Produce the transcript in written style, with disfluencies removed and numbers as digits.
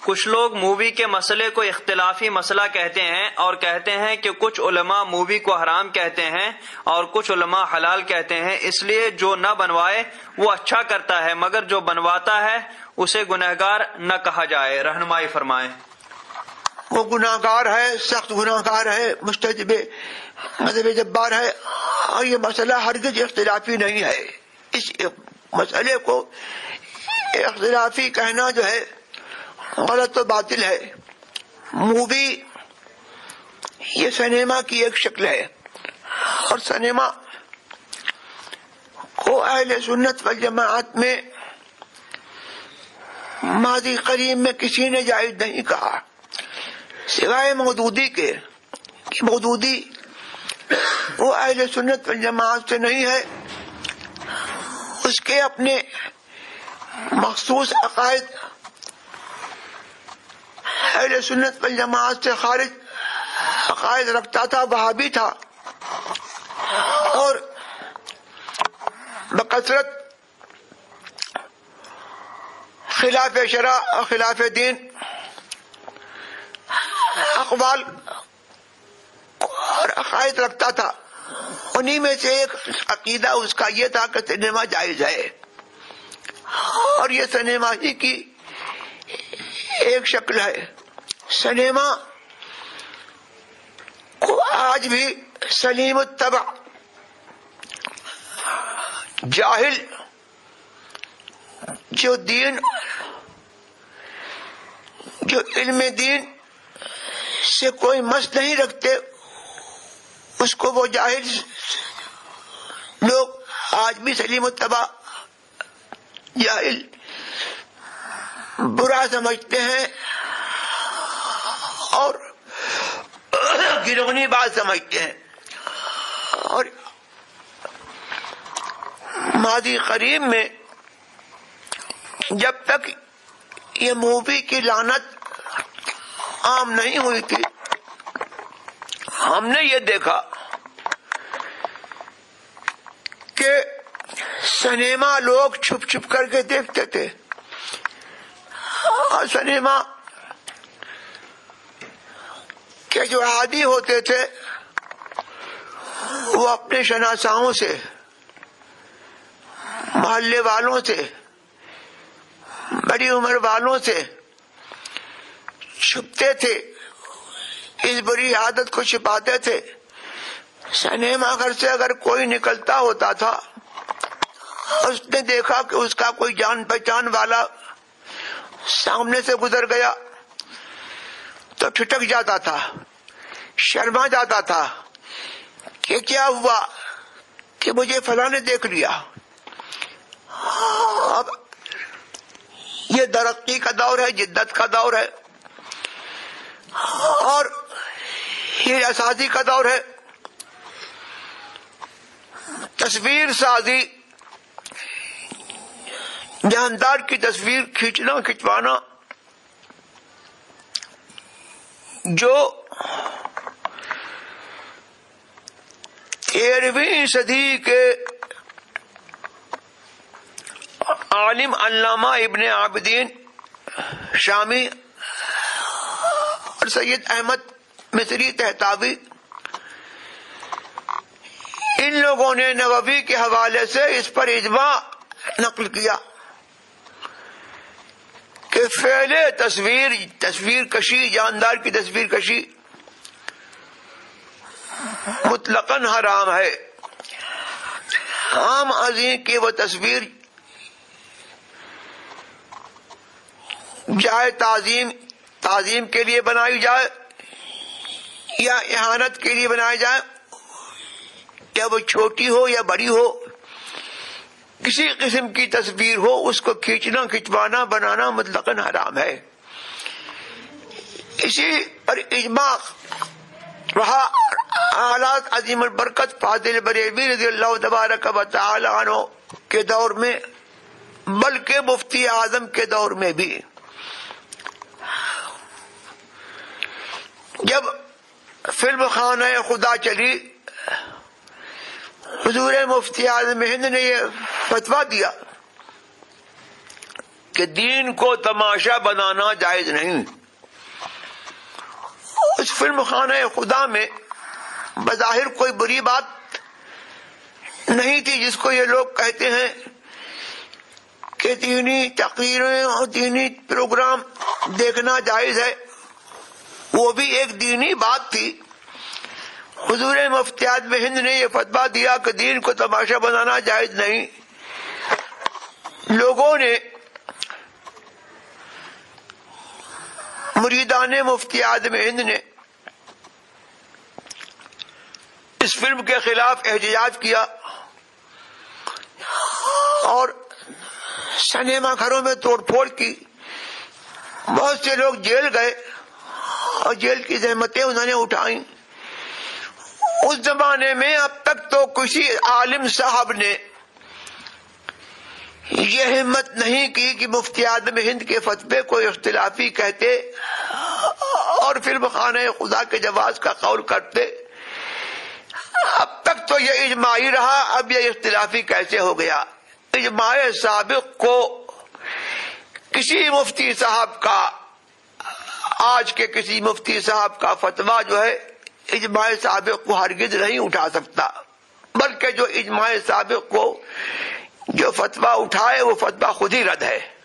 کچھ لوگ مووی کے مسئلے کو اختلافی مسئلہ کہتے ہیں اور کہتے ہیں کہ کچھ علماء مووی کو حرام کہتے ہیں اور کچھ علماء حلال کہتے ہیں، اس لیے جو نہ بنوائے وہ اچھا کرتا ہے، مگر جو بنواتا ہے اسے گنہگار نہ کہا جائے۔ رہنمائی فرمائیں۔ وہ گناہ گار ہے، سخت گناہ گار ہے، مستجب مذہب جبار ہے، اور یہ مسئلہ ہرگز اختلافی نہیں ہے۔ اس مسئلے کو اختلافی کہنا جو ہے غلط و باطل ہے۔ مووی یہ سنیما کی ایک شکل ہے، اور سنیما کو اہل سنت والجماعت میں ماضی قریب میں کسی نے جائز نہیں کہا سوائے مودودی کے، کہ مودودی وہ اہل سنت والجماعت سے نہیں ہے، اس کے اپنے مخصوص عقائد اہل سنت والجماعت سے خارج عقائد رکھتا تھا، وہابی تھا، اور بکثرت خلاف شرع اور خلاف دین اقوال اور عقائد رکھتا تھا۔ انہی میں سے ایک عقیدہ اس کا یہ تھا کہ سنیما جائز ہے، اور یہ سنیما ہی کی ایک شکل ہے۔ سنیما کو آج بھی سلیم الطبع جاہل جو دین جو علم دین سے کوئی مس نہیں رکھتے، اس کو وہ جاہل لوگ آج بھی سلیم الطبع جاہل برا سمجھتے ہیں اور گرونی بات سمجھتے ہیں۔ اور ماضی قریب میں جب تک یہ مووی کی لعنت عام نہیں ہوئی تھی، ہم نے یہ دیکھا کہ سنیما لوگ چھپ چھپ کر کے دیکھتے تھے، اور سنیما کے جو عادی ہوتے تھے وہ اپنے شناساؤں سے، محلے والوں سے، بڑی عمر والوں سے چھپتے تھے، اس بری عادت کو چھپاتے تھے۔ سنیما گھر سے اگر کوئی نکلتا ہوتا تھا، اس نے دیکھا کہ اس کا کوئی جان پہچان والا سامنے سے گزر گیا تو ٹھٹک جاتا تھا، شرما جاتا تھا کہ کیا ہوا، کہ مجھے فلاں نے دیکھ لیا۔ اب یہ ترقی کا دور ہے، جدت کا دور ہے، اور یہ سازی کا دور ہے۔ تصویر سازی، جاندار کی تصویر کھینچنا کھنچوانا، جو 13ویں صدی کے عالم علامہ ابن عابدین شامی اور سید احمد مصری طہطاوی، ان لوگوں نے نووی کے حوالے سے اس پر اجماع نقل کیا کہ فعل تصویر کشی، جاندار کی تصویر کشی مطلقاً حرام ہے۔ عام عظیم کی وہ تصویر چاہے تعظیم کے لیے بنائی جائے یا اہانت کے لیے بنائی جائے، یا وہ چھوٹی ہو یا بڑی ہو، کسی قسم کی تصویر ہو، اس کو کھینچنا کھنچوانا بنانا مطلقاً حرام ہے۔ اسی پر اجماع رہا حالات عظیم البرکت فاضل بریلوی رضی اللہ تبارک و تعالی عنہ کے دور میں، بلکہ مفتی اعظم کے دور میں بھی۔ جب فلم خانہ خدا چلی، حضور مفتی اعظم ہند نے یہ فتویٰ دیا کہ دین کو تماشا بنانا جائز نہیں۔ اس فلم خانہ خدا میں بظاہر کوئی بری بات نہیں تھی، جس کو یہ لوگ کہتے ہیں کہ دینی تقریریں اور دینی پروگرام دیکھنا جائز ہے، وہ بھی ایک دینی بات تھی۔ حضور مفتی اعظم ہند نے یہ فتویٰ دیا کہ دین کو تماشا بنانا جائز نہیں۔ لوگوں نے مریدان مفتی اعظم ہند نے اس فلم کے خلاف احتجاج کیا اور سنیما گھروں میں توڑ پھوڑ کی۔ بہت سے لوگ جیل گئے اور جیل کی زحمتیں انہوں نے اٹھائیں۔ اس زمانے میں اب تک تو کسی عالم صاحب نے یہ ہمت نہیں کی کہ مفتی اعظم ہند کے فتوے کو اختلافی کہتے اور فلم خانہ خدا کے جواز کا قول کرتے۔ اب تک تو یہ اجماعی رہا، اب یہ اختلافی کیسے ہو گیا؟ اجماع سابق کو کسی مفتی صاحب کا، آج کے کسی مفتی صاحب کا فتویٰ جو ہے اجماع سابق کو ہرگز نہیں اٹھا سکتا، بلکہ جو اجماع سابق کو جو فتویٰ اٹھائے وہ فتویٰ خود ہی رد ہے۔